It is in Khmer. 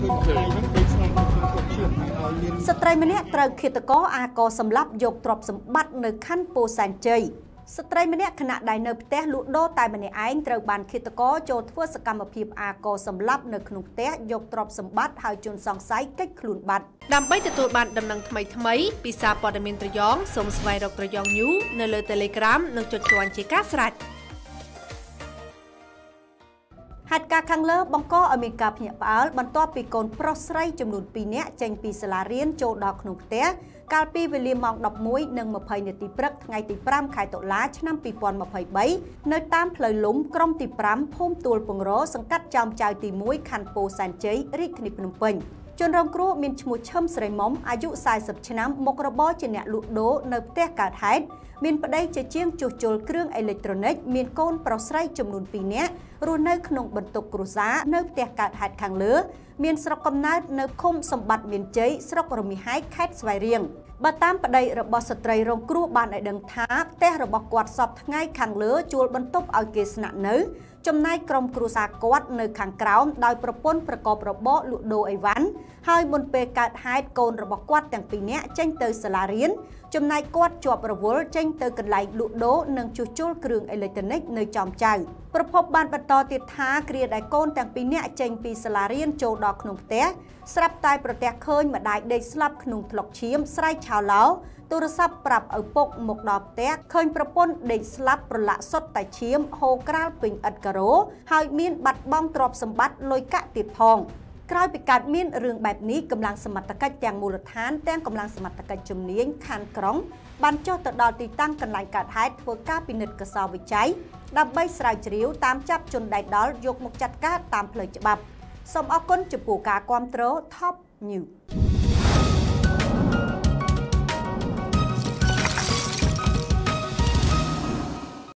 ស្ត្រីម្នាក់ត្រូវឃាតករអាកសម្លាប់យកទ្រព្យសម្បត្តិនៅខណ្ឌពោធិ៍សែនជ័យស្ត្រីម្នាក់ខណៈដែលនៅផ្ទះលក់ដូរតែម្នាក់ឯងត្រូវបានឃាតករចូលធ្វើសកម្មភាពអាកសម្លាប់នៅក្នុងផ្ទះយកទ្រព្យសម្បត្តិហើយជនសង្ស័យគេចខ្លួនបាត់ដើម្បីទទួលបានដំណឹងថ្មីពីសារព័ត៌មានត្រយងសូមស្វែងរកត្រយង News នៅលើ Telegram និងចុចជាន់ជាការស្រេចហេតុការណ៍ខាងលើបង្កឲ្យមានការភ្ញាក់ផ្អើលបន្ទាប់ពីកូនប្រុសស្រីចំនួន2នាក់ចេញពីសាលារៀនចូលដល់ក្នុងផ្ទះកាលពីវេលាម៉ោង 11:20 នាទីព្រឹកថ្ងៃទី 5 ខែតុលា ឆ្នាំ 2023 នៅតាមផ្លូវលំក្រុមទី 5 ភូមិទួលពងរសង្កាត់ចោមចៅទី 1 ខណ្ឌពោធិ៍សែនជ័យរាជធានីភ្នំពេញជនរងគ្រោះមានឈ្មោះឈឹមស្រីមុំអាយុ 40 ឆ្នាំមុខរបរជាអ្នកលក់ដូរនៅផ្ទះកើតហេតុមានប្តីជាជាងជួសជុលគ្រឿងអេឡិចត្រូនិកមានកូនប្រុសស្រីចំនួន2នាក់រស់នៅក្នុងបន្ទប់គ្រួសារនៅផ្ទះកើតហេតុខាងលើមានស្រុកកំណើតនៅឃុំសម្បត្តិមានជ័យស្រុករមាហែកខេត្តស្វាយរៀងបើតាមប្តីរបស់ស្ត្រីរងគ្រោះបានឲ្យដឹងថាផ្ទះរបស់គាត់សពថ្ងៃខាងលើជួលបន្ទប់ឲ្យគេស្នាក់នៅចំណែកក្រុមគ្រួសារគាត់នៅខាងក្រោមដោយប្រពន្ធប្រកបរបរលក់ដូរអីវ៉ាន់ហើយមុនពេលកើតហេតុកូនរបស់គាត់ទាំងពីរនាក់ចេញទៅសាលារៀនចំណែកគាត់ជាប់រវល់ចេញទៅកន្លែងលក់ដូរនិងជួសជុលគ្រឿងអេឡិចត្រូនិកនៅចំចៅប្រពន្ធបានបន្តទៀតថាគ្រាដែលកូនទាំងពីរនាក់ចេញពីសាលារៀនចូលដល់ក្នុងផ្ទះស្រាប់តែប្រទះឃើញម្ដាយដេកស្លាប់ក្នុងថ្លុកឈាមស្រែកឆោឡោទូរស័ព្ទប្រាប់ឪពុកមកដល់ផ្ទះឃើញប្រពន្ធដេកស្លាប់ប្រឡាក់សុទ្ធតែឈាមហូរក្រាលពេញឥដ្ឋការ៉ូហើយមានបាត់បង់ទ្រព្យសម្បត្តិលុយកាក់ទៀតផងក្រោយពីកើតមានរឿងបែបនេះកម្លាំងសមត្ថកិច្ចទាំងមូលដ្ឋានទាំងកម្លាំងសមត្ថកិច្ចជំនាញខណ្ឌក្រុងបានចុះទៅដល់ទីតាំងកន្លែងកើតហេតុធ្វើការពិនិត្យកសោវិច័យដើម្បីស្រាវជ្រាវតាមចាប់ជនដៃដល់យកមកចាត់ការតាមផ្លូវច្បាប់សូមអរគុណចំពោះការគាំទ្រ Top News